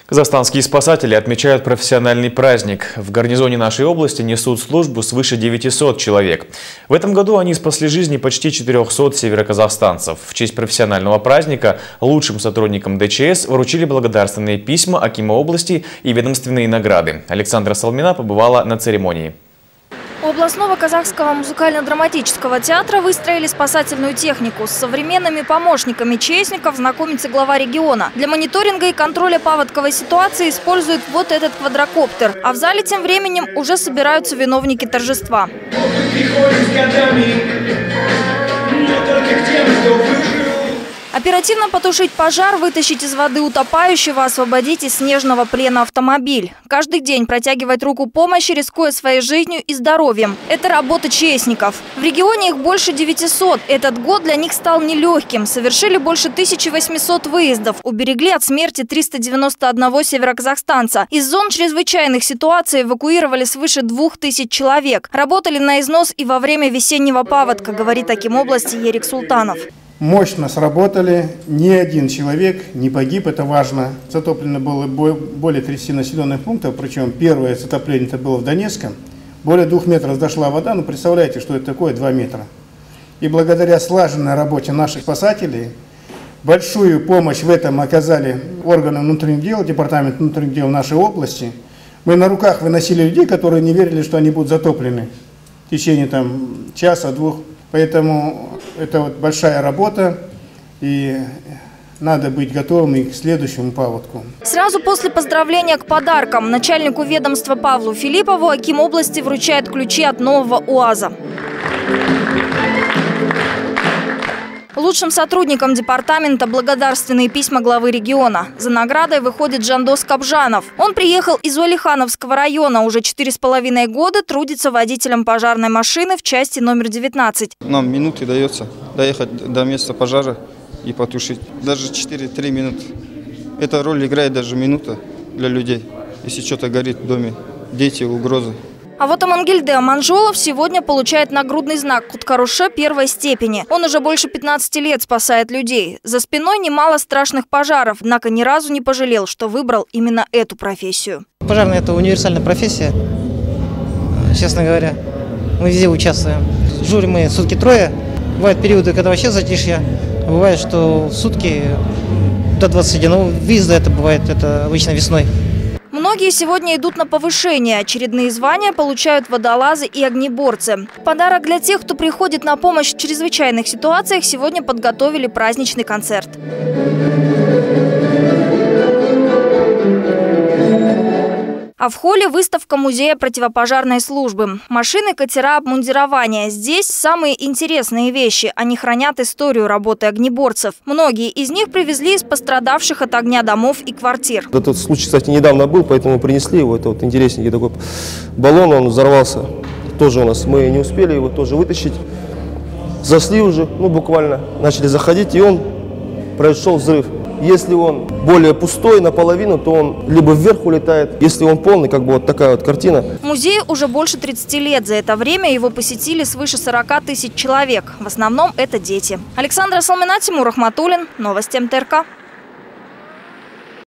Казахстанские спасатели отмечают профессиональный праздник. В гарнизоне нашей области несут службу свыше 900 человек. В этом году они спасли жизни почти 400 североказахстанцев. В честь профессионального праздника лучшим сотрудникам ДЧС вручили благодарственные письма акима области и ведомственные награды. Александра Салмина побывала на церемонии. У областного казахского музыкально-драматического театра выстроили спасательную технику. С современными помощниками ЧСников знакомится глава региона. Для мониторинга и контроля паводковой ситуации используют вот этот квадрокоптер. А в зале тем временем уже собираются виновники торжества. Оперативно потушить пожар, вытащить из воды утопающего, освободить из снежного плена автомобиль. Каждый день протягивать руку помощи, рискуя своей жизнью и здоровьем. Это работа ЧСников. В регионе их больше 900. Этот год для них стал нелегким. Совершили больше 1800 выездов. Уберегли от смерти 391 североказахстанца. Из зон чрезвычайных ситуаций эвакуировали свыше 2000 человек. Работали на износ и во время весеннего паводка, говорит аким области Ерик Султанов. Мощно сработали, ни один человек не погиб, это важно. Затоплено было более 30 населенных пунктов, причем первое затопление это было в Донецком. Более 2 метров дошла вода, ну представляете, что это такое 2 метра. И благодаря слаженной работе наших спасателей, большую помощь в этом оказали органы внутренних дел, департамент внутренних дел нашей области. Мы на руках выносили людей, которые не верили, что они будут затоплены в течение часа-двух. Поэтому это вот большая работа, и надо быть готовым и к следующему паводку. Сразу после поздравления к подаркам начальнику ведомства Павлу Филиппову аким области вручает ключи от нового УАЗа. Лучшим сотрудникам департамента благодарственные письма главы региона. За наградой выходит Жандос Кабжанов. Он приехал из Уалихановского района. Уже 4,5 года трудится водителем пожарной машины в части номер 19. Нам минуты дается доехать до места пожара и потушить. Даже 4-3 минуты. Эта роль играет даже минута для людей, если что-то горит в доме. Дети, угрозы. А вот Амангельде Аманжолов сегодня получает нагрудный знак Куткаруше первой степени. Он уже больше 15 лет спасает людей. За спиной немало страшных пожаров, однако ни разу не пожалел, что выбрал именно эту профессию. Пожарная – это универсальная профессия, честно говоря. Мы везде участвуем. Дежурим мы сутки трое. Бывают периоды, когда вообще затишье. Бывает, что сутки до 20. Но выезда это бывает, это обычно весной. Многие сегодня идут на повышение. Очередные звания получают водолазы и огнеборцы. Подарок для тех, кто приходит на помощь в чрезвычайных ситуациях, сегодня подготовили праздничный концерт. А в холле выставка музея противопожарной службы. Машины, катера, обмундирования. Здесь самые интересные вещи. Они хранят историю работы огнеборцев. Многие из них привезли из пострадавших от огня домов и квартир. Этот случай, кстати, недавно был, поэтому принесли его. Это вот интересненький такой баллон, он взорвался. Тоже у нас. Мы не успели его тоже вытащить. Зашли уже, буквально начали заходить, и он произошел взрыв. Если он более пустой наполовину, то он либо вверх улетает. Если он полный, вот такая вот картина. Музею уже больше 30 лет. За это время его посетили свыше 40 тысяч человек. В основном это дети. Александра Салмина, Тимур Ахматуллин. Новости МТРК.